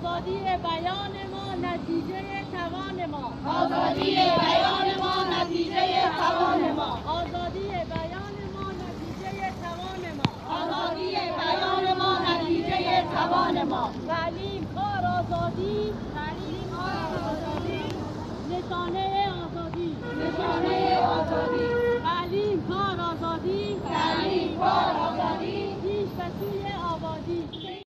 آزادی بیان ما نتیجه توان ما. آزادی بیان ما نتیجه توان ما. آزادی بیان ما نتیجه توان ما. آزادی بیان ما نتیجه توان ما. تعلیم کار آزادی، تعلیم کار آزادی، نشانه